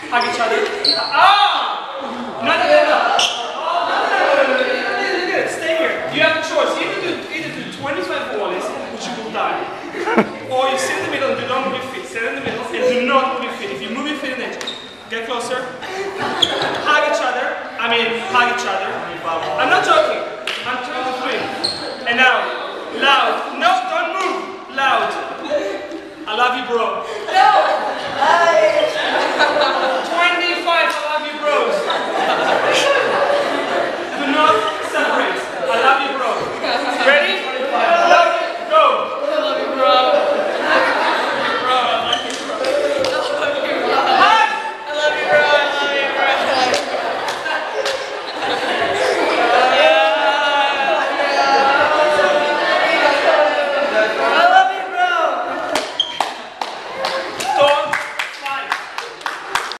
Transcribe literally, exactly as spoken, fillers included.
Hug each other. Ah! No, no, no, no. Oh, no, no, no, no, no. Stay here. You have a choice. Either do, either do twenty-five wallets, which you will die. Or you sit in the middle and do not move your feet. Sit in the middle and do not move your feet. If you move your feet in it, get closer. Hug each other. I mean, hug each other. I'm not joking. I'm trying to three. And now, loud. No, don't move. Loud. I love you, bro.